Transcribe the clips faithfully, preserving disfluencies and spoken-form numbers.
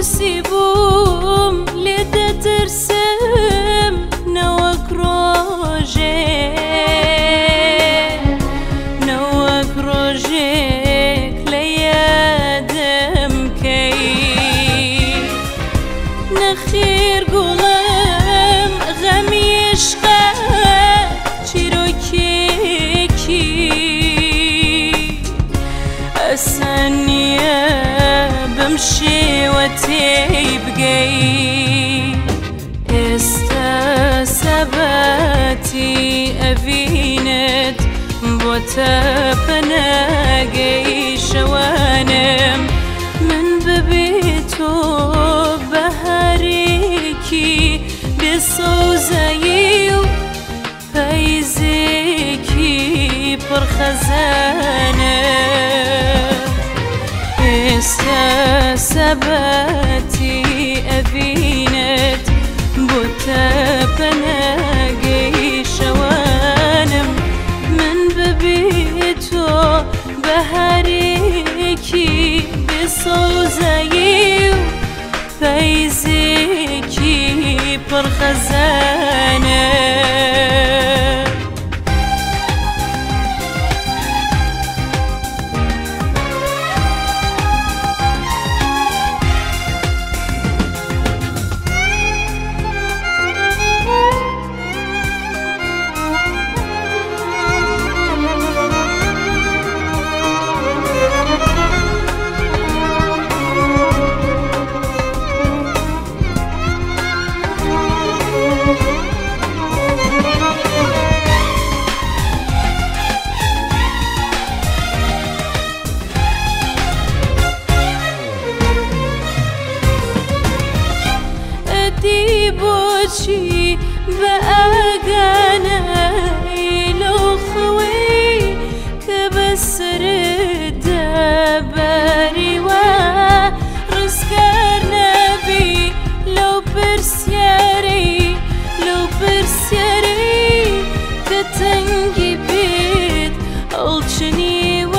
نوسی بوم لیده ترسم نوک روژه نوک روژه لیادم کی نخیر گلم غمی عشقه چیروکی کی اسنیه بمشي وتبقي استسبتي أفينت بوتبناقي شوانم من ببيتو بهاريكي بصوزايو فايزيكي برخزانم استسبتي أفينت بوتبناقي شوانم من ببيتو بهاريكي بصوزايو فايزيكي برخزانم بوشي بأجانا لو خوي كبسر الدبري ورزقار نبي لو برسياري لو برسياري كتنجي بيت ألشني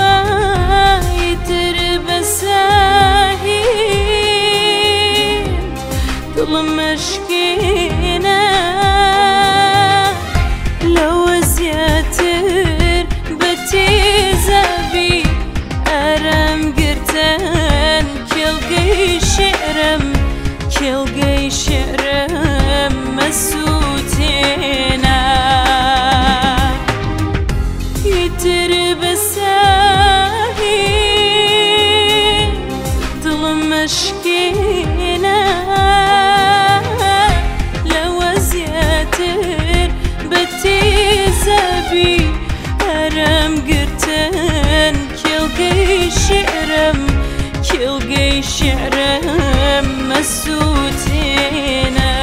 ويتربساهي ظلم مشكينا لو زياتر بتيزابي أرم قرتن كلقي شعرم كلقي شعرم مسوتينا يتربساهي ظلم مشكينا بتيزابي أرم قرتن كلقي شعرم كلقي شعرم مسوتينا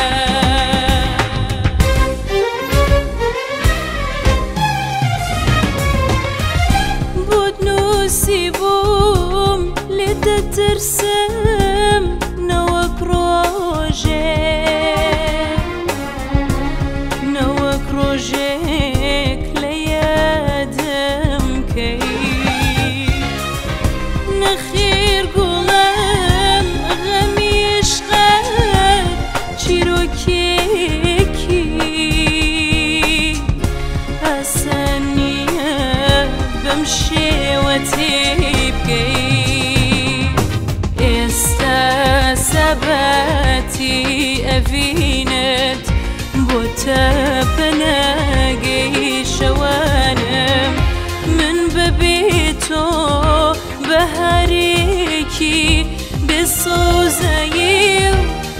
بود نوسی بوم لیده ترسم نوک روژه روژك ليادم كي نخير قلم غمي عشقك چيروكي كي أسنية بمشي وتبقي استسبتي أفينت بوتبناقي شوانم من ببيتو بهاريكي بصوزايو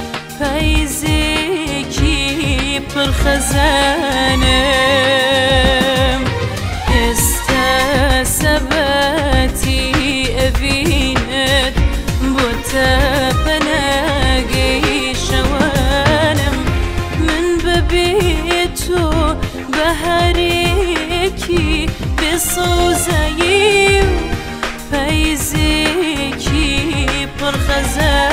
فايزيكي برخزانم استسبتي أفينت بوتبناقي شوانم ببيتو بهاريكي بصوزايو فايزيكي برخزانم